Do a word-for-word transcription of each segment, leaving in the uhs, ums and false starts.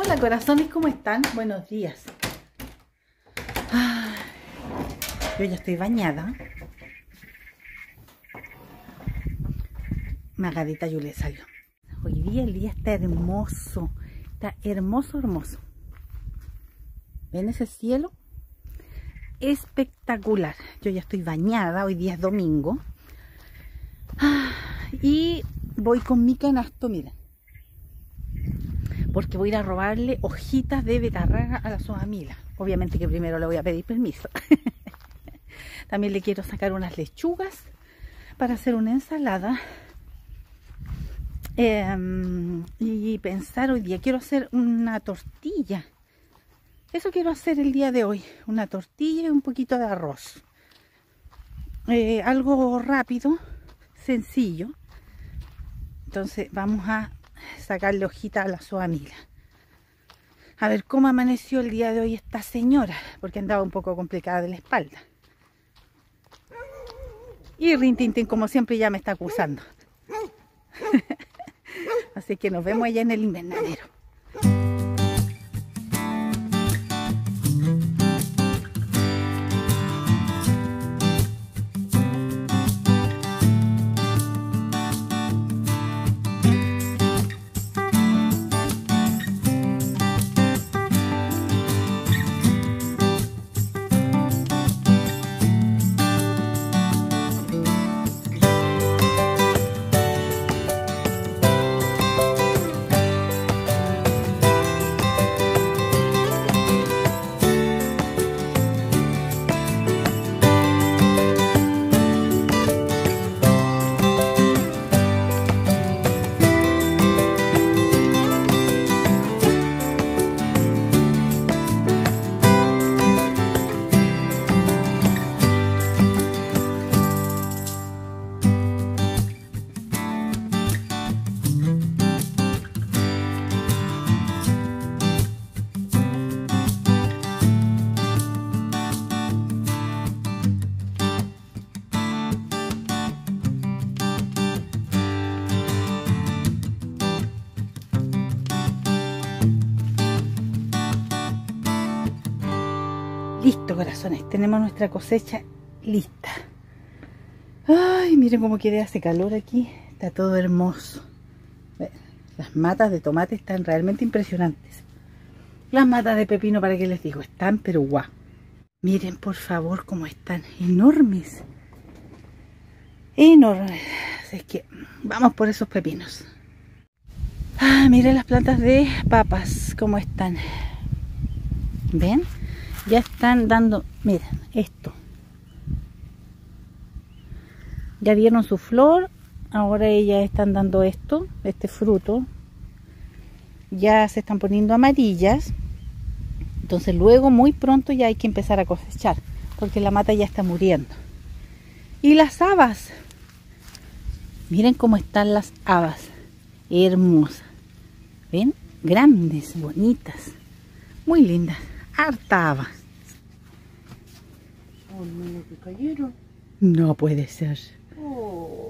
Hola corazones, ¿cómo están? Buenos días. Ay, yo ya estoy bañada. Margarita Yule salió. Hoy día el día está hermoso. Está hermoso, hermoso. ¿Ven ese cielo? Espectacular. Yo ya estoy bañada. Hoy día es domingo. Ah, y voy con mi canasto, miren. Porque voy a ir a robarle hojitas de betarraga a la Soamila. Obviamente que primero le voy a pedir permiso. También le quiero sacar unas lechugas para hacer una ensalada. Eh, y pensar hoy día, quiero hacer una tortilla. Eso quiero hacer el día de hoy. Una tortilla y un poquito de arroz. Eh, algo rápido, sencillo. Entonces vamos a sacarle hojita a la Soamila. A ver cómo amaneció el día de hoy esta señora, porque andaba un poco complicada de la espalda. Y Rintintín, como siempre, ya me está acusando. Así que nos vemos allá en el invernadero. Listo, corazones, tenemos nuestra cosecha lista. Ay, miren cómo quiere, hace calor aquí. Está todo hermoso. Las matas de tomate están realmente impresionantes. Las matas de pepino, para qué les digo, están pero guau. Miren por favor cómo están, enormes. Enormes. Así que vamos por esos pepinos. Ah, miren las plantas de papas, cómo están. ¿Ven? Ya están dando, miren, esto. Ya dieron su flor, ahora ellas están dando esto, este fruto. Ya se están poniendo amarillas. Entonces luego, muy pronto, ya hay que empezar a cosechar, porque la mata ya está muriendo. Y las habas. Miren cómo están las habas. Hermosas. ¿Ven? Grandes, bonitas. Muy lindas. Harta haba. Oh, no, que cayeron. No puede ser. Oh.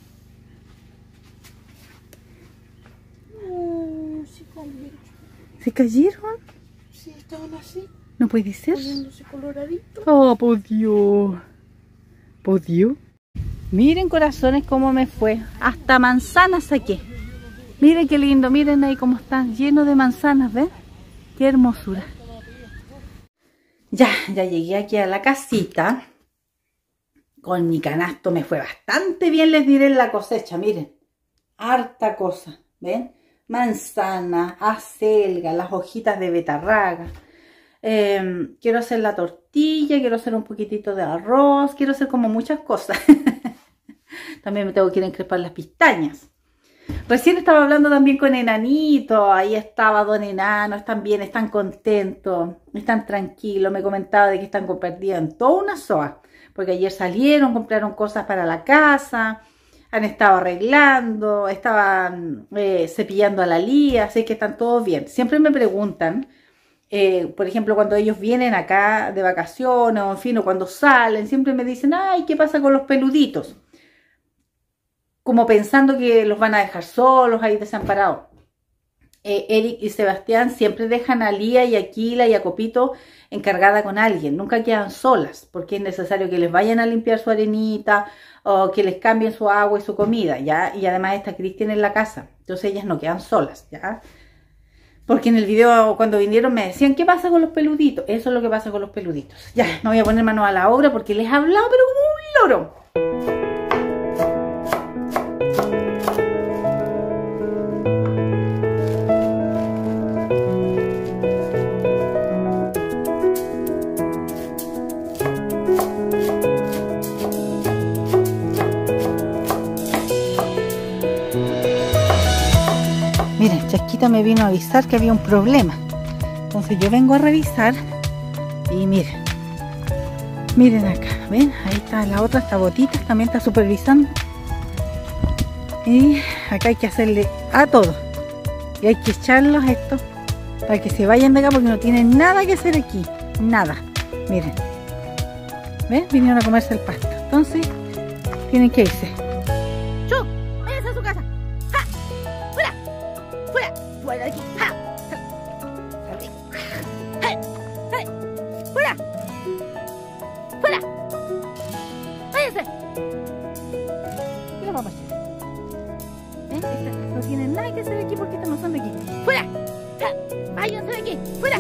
No, se cayeron. ¿Se cayeron? Sí, estaban así. No puede ser. Poniéndose coloradito. Oh, por Dios. Por Dios. Miren, corazones, cómo me fue. Hasta manzanas saqué. Miren qué lindo. Miren ahí cómo están llenos de manzanas, ¿ven? Qué hermosura. Ya, ya llegué aquí a la casita. Con mi canasto me fue bastante bien, les diré, en la cosecha. Miren, harta cosa, ¿ven? Manzana, acelga, las hojitas de betarraga. Eh, quiero hacer la tortilla, quiero hacer un poquitito de arroz, quiero hacer como muchas cosas. También me tengo que ir a encrespar las pestañas. Recién estaba hablando también con Enanito, ahí estaba Don Enano, están bien, están contentos, están tranquilos, me comentaba de que están perdiendo toda una soa, porque ayer salieron, compraron cosas para la casa, han estado arreglando, estaban eh, cepillando a la Lía, así que están todos bien. Siempre me preguntan, eh, por ejemplo, cuando ellos vienen acá de vacaciones, o en fin, o cuando salen, siempre me dicen, ay, ¿qué pasa con los peluditos? Como pensando que los van a dejar solos ahí desamparados. eh, Eric y Sebastián siempre dejan a Lía y a Kila y a Copito encargada con alguien, nunca quedan solas, porque es necesario que les vayan a limpiar su arenita o que les cambien su agua y su comida, ¿ya? Y además está Cristian en la casa, entonces ellas no quedan solas, ¿ya? Porque en el video cuando vinieron me decían, ¿qué pasa con los peluditos? Eso es lo que pasa con los peluditos. Ya, no voy a poner manos a la obra porque les he hablado, pero como un loro. Miren, Chasquita me vino a avisar que había un problema. Entonces yo vengo a revisar y miren. Miren acá, ¿ven? Ahí está la otra, esta Botita, también está supervisando. Y acá hay que hacerle a todo. Y hay que echarlos a estos para que se vayan de acá porque no tienen nada que hacer aquí. Nada. Miren. ¿Ven? Vinieron a comerse el pasto. Entonces, tienen que irse. ¡Chu! ¡Váyanse a su casa! ¡Ja! ¡Fuera! ¡Fuera! ¡Fuera de aquí! ¡Ja! ¡Fuera! ¡Fuera! ¡Váyanse! Mira, papá. ¿Eh? Esta, no tienen nada que hacer aquí porque estas no son de aquí. ¡Fuera! ¡Ja! ¡Váyanse de aquí! ¡Fuera!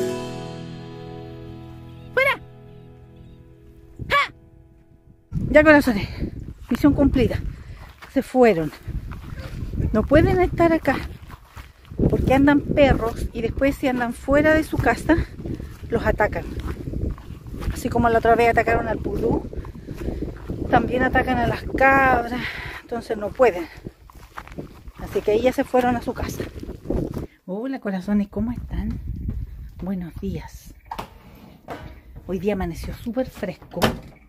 ¡Fuera! ¡Ja! Ya, corazones. Misión cumplida. Se fueron. No pueden estar acá porque andan perros y después si andan fuera de su casa los atacan. Así como la otra vez atacaron al pudú, también atacan a las cabras, entonces no pueden. Así que ellas se fueron a su casa. Hola, corazones, ¿cómo están? Buenos días. Hoy día amaneció súper fresco.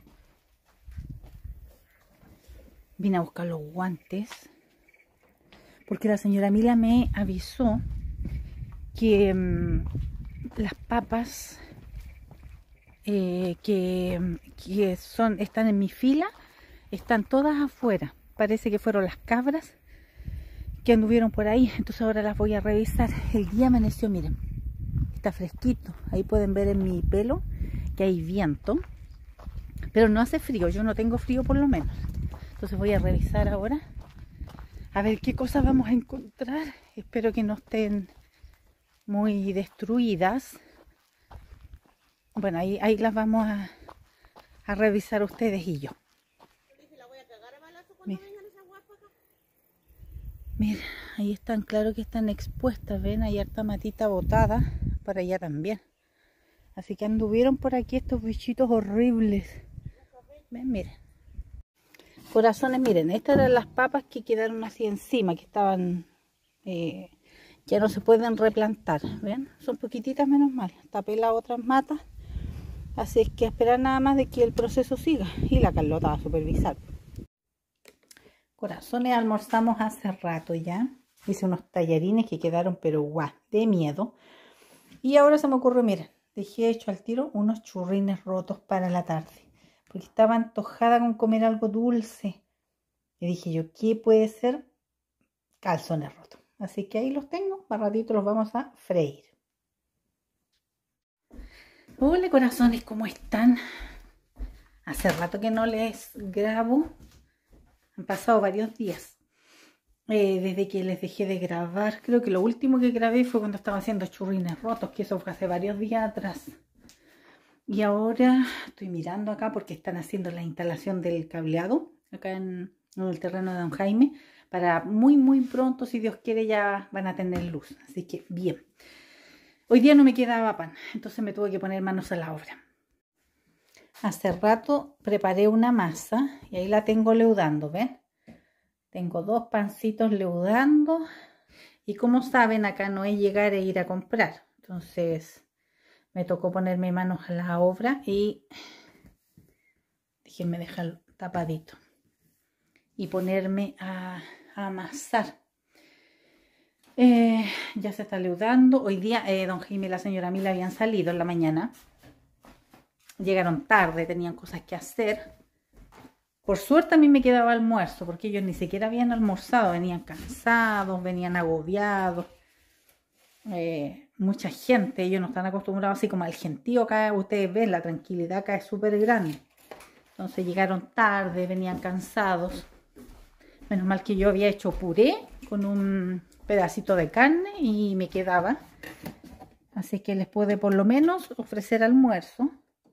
Vine a buscar los guantes porque la señora Mila me avisó que mmm, las papas eh, que, que son, están en mi fila están todas afuera. Parece que fueron las cabras que anduvieron por ahí, entonces ahora las voy a revisar. El día amaneció, miren, está fresquito. Ahí pueden ver en mi pelo que hay viento, pero no hace frío. Yo no tengo frío por lo menos. Entonces voy a revisar ahora a ver qué cosas vamos a encontrar. Espero que no estén muy destruidas. Bueno, ahí, ahí las vamos a, a revisar ustedes y yo. Mira, mira, ahí están, claro que están expuestas. Ven, hay harta matita botada para allá también. Así que anduvieron por aquí estos bichitos horribles. Ven, miren. Corazones, miren, estas eran las papas que quedaron así encima, que estaban, eh, ya no se pueden replantar, ¿ven? Son poquititas menos mal, tapé las otras matas, así es que esperar nada más de que el proceso siga, y la Carlota va a supervisar. Corazones, almorzamos hace rato ya, hice unos tallarines que quedaron pero guau, de miedo, y ahora se me ocurre, miren, dejé hecho al tiro unos churrines rotos para la tarde. Porque estaba antojada con comer algo dulce. Y dije yo, ¿qué puede ser? Calzones rotos. Así que ahí los tengo. Más ratito los vamos a freír. Hola, corazones, ¿cómo están? Hace rato que no les grabo. Han pasado varios días. Eh, desde que les dejé de grabar. Creo que lo último que grabé fue cuando estaba haciendo churrines rotos. Que eso fue hace varios días atrás. Y ahora estoy mirando acá porque están haciendo la instalación del cableado acá en, en el terreno de don Jaime. Para muy muy pronto, si Dios quiere, ya van a tener luz. Así que bien. Hoy día no me quedaba pan, entonces me tuve que poner manos a la obra. Hace rato preparé una masa y ahí la tengo leudando, ¿ven? Tengo dos pancitos leudando. Y como saben, acá no es llegar e ir a comprar. Entonces me tocó ponerme manos a la obra y déjenme dejarlo tapadito y ponerme a, a amasar. Eh, ya se está leudando. Hoy día eh, don Jaime y la señora Mila habían salido en la mañana. Llegaron tarde, tenían cosas que hacer. Por suerte a mí me quedaba almuerzo porque ellos ni siquiera habían almorzado. Venían cansados, venían agobiados. eh, mucha gente, ellos no están acostumbrados así como al gentío acá, ustedes ven, la tranquilidad acá es súper grande. Entonces llegaron tarde, venían cansados. Menos mal que yo había hecho puré con un pedacito de carne y me quedaba. Así que les pude por lo menos ofrecer almuerzo.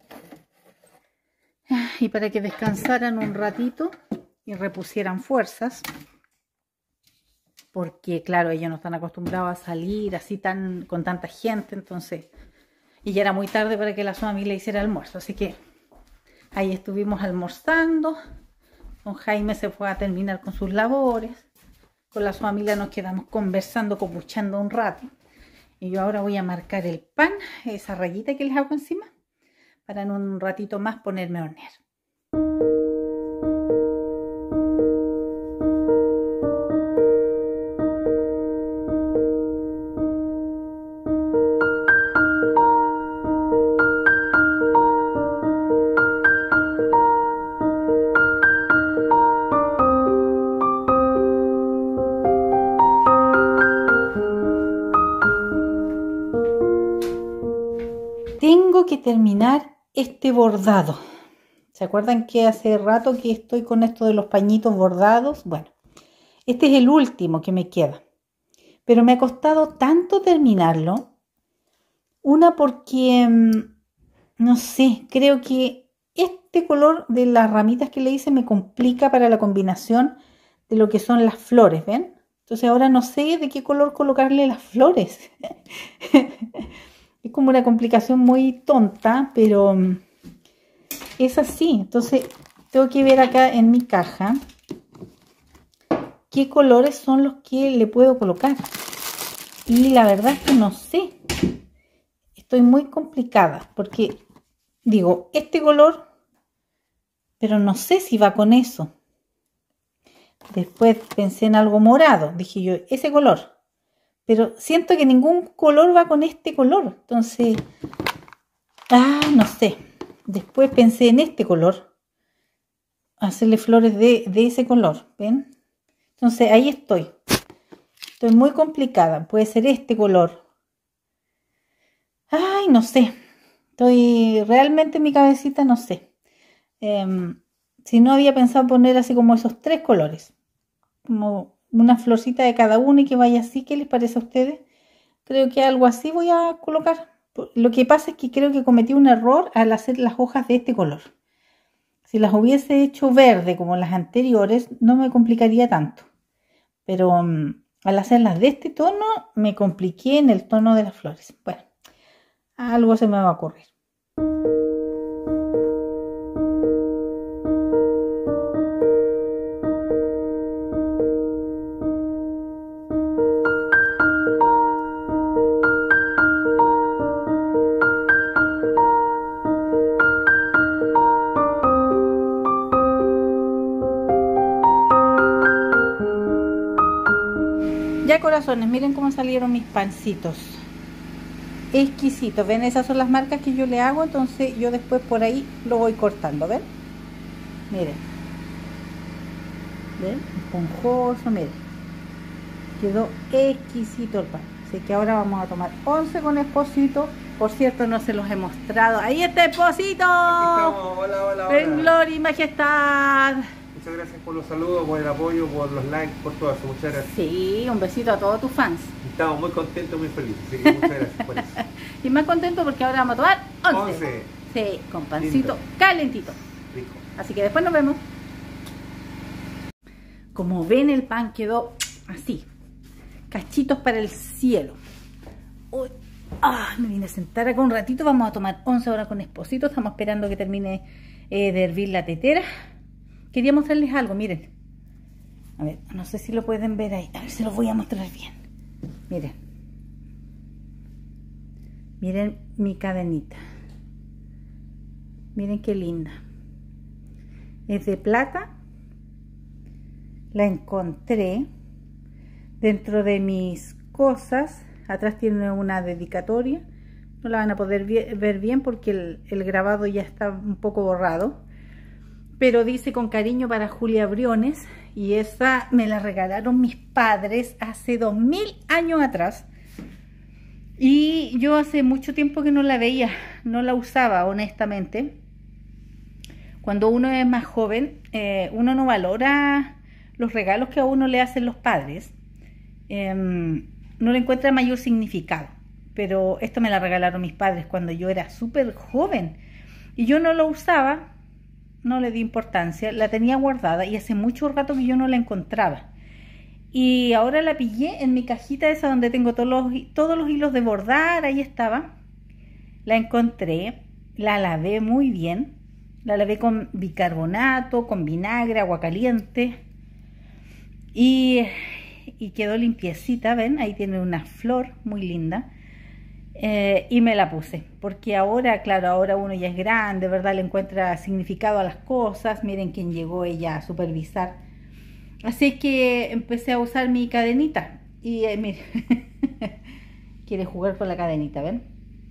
Y para que descansaran un ratito y repusieran fuerzas. Porque claro, ellos no están acostumbrados a salir así tan con tanta gente. Entonces, y ya era muy tarde para que la familia hiciera almuerzo. Así que ahí estuvimos almorzando. Don Jaime se fue a terminar con sus labores. Con la familia nos quedamos conversando, copuchando un rato. Y yo ahora voy a marcar el pan, esa rayita que les hago encima, para en un ratito más ponerme a hornear. Tengo que terminar este bordado. ¿Se acuerdan que hace rato que estoy con esto de los pañitos bordados? Bueno, este es el último que me queda. Pero me ha costado tanto terminarlo. Una porque, no sé, creo que este color de las ramitas que le hice me complica para la combinación de lo que son las flores, ¿ven? Entonces ahora no sé de qué color colocarle las flores. Es como una complicación muy tonta, pero es así. Entonces tengo que ver acá en mi caja qué colores son los que le puedo colocar. Y la verdad es que no sé. Estoy muy complicada porque digo, este color, pero no sé si va con eso. Después pensé en algo morado. Dije yo, ese color. Pero siento que ningún color va con este color. Entonces, ah, no sé. Después pensé en este color. Hacerle flores de, de ese color. ¿Ven? Entonces, ahí estoy. Estoy muy complicada. Puede ser este color. Ay, no sé. Estoy realmente en mi cabecita, no sé. Eh, si no había pensado poner así como esos tres colores. Como una florcita de cada uno y que vaya así. ¿Qué les parece a ustedes? Creo que algo así voy a colocar. Lo que pasa es que creo que cometí un error al hacer las hojas de este color. Si las hubiese hecho verde como las anteriores, no me complicaría tanto. Pero um, al hacerlas de este tono, me compliqué en el tono de las flores. Bueno, algo se me va a ocurrir. Ya, corazones, miren cómo salieron mis pancitos. Exquisitos. ¿Ven? Esas son las marcas que yo le hago. Entonces yo después por ahí lo voy cortando. ¿Ven? Miren. ¿Ven? Esponjoso, miren. Quedó exquisito el pan. Así que ahora vamos a tomar once con Esposito. Por cierto, no se los he mostrado. ¡Ahí está Esposito! Hola, hola, hola. En gloria y majestad. Muchas gracias por los saludos, por el apoyo, por los likes, por todo eso. Muchas gracias. Sí, un besito a todos tus fans. Estamos muy contentos, muy felices. Así que muchas gracias por eso. Y más contento porque ahora vamos a tomar once. once. Sí, con pancito Lindo. calentito. Rico. Así que después nos vemos. Como ven, el pan quedó así. Cachitos para el cielo. Uy, ah, me vine a sentar acá un ratito. Vamos a tomar once ahora con Esposito. Estamos esperando que termine eh, de hervir la tetera. Quería mostrarles algo, miren. A ver, no sé si lo pueden ver ahí. A ver si lo voy a mostrar bien. Miren. Miren mi cadenita. Miren qué linda. Es de plata. La encontré dentro de mis cosas. Atrás tiene una dedicatoria. No la van a poder ver bien porque el, el grabado ya está un poco borrado. Pero dice con cariño para Julia Briones. Y esa me la regalaron mis padres hace dos mil años atrás. Y yo hace mucho tiempo que no la veía, no la usaba honestamente. Cuando uno es más joven, eh, uno no valora los regalos que a uno le hacen los padres. Eh, no le encuentra mayor significado. Pero esto me la regalaron mis padres cuando yo era súper joven. Y yo no lo usaba, no le di importancia, la tenía guardada y hace mucho rato que yo no la encontraba. Y ahora la pillé en mi cajita esa donde tengo todos los, todos los hilos de bordar, ahí estaba. La encontré, la lavé muy bien, la lavé con bicarbonato, con vinagre, agua caliente. Y, y quedó limpiecita, ¿ven? Ahí tiene una flor muy linda. Eh, y me la puse, porque ahora, claro, ahora uno ya es grande, ¿verdad? Le encuentra significado a las cosas. Miren quién llegó ella a supervisar. Así que empecé a usar mi cadenita. Y eh, mire, quiere jugar con la cadenita, ¿ven?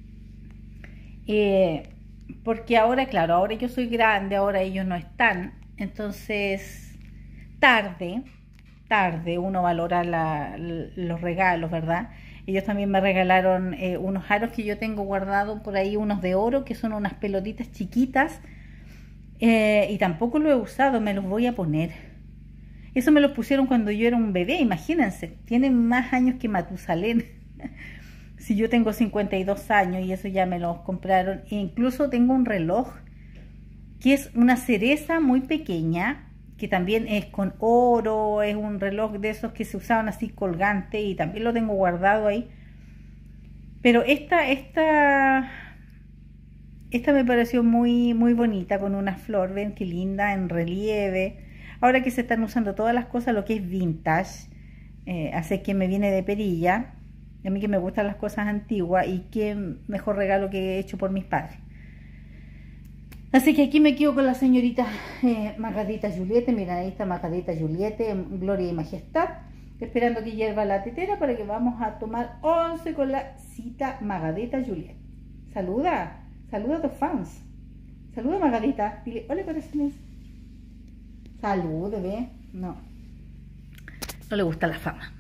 Eh, porque ahora, claro, ahora yo soy grande, ahora ellos no están. Entonces, tarde, tarde uno valora la, los regalos, ¿verdad? Ellos también me regalaron eh, unos aros que yo tengo guardados por ahí, unos de oro, que son unas pelotitas chiquitas. Eh, y tampoco lo he usado, me los voy a poner. Eso me los pusieron cuando yo era un bebé, imagínense. Tienen más años que Matusalén. Si yo tengo cincuenta y dos años y eso ya me los compraron. E incluso tengo un reloj que es una cereza muy pequeña, que también es con oro, es un reloj de esos que se usaban así colgante y también lo tengo guardado ahí. Pero esta, esta, esta me pareció muy, muy bonita, con una flor, ven qué linda, en relieve. Ahora que se están usando todas las cosas, lo que es vintage, eh, hace que me viene de perilla. A mí que me gustan las cosas antiguas y qué mejor regalo que he hecho por mis padres. Así que aquí me quedo con la señorita eh, Margarita Juliette. Mira, ahí está Margarita Juliette, en gloria y majestad, esperando que hierva la tetera para que vamos a tomar once con la cita Margarita Juliette. Saluda, saluda a tus fans. Saluda, Margarita. Dile, hola, corazones. Salud, bebé. No, no le gusta la fama.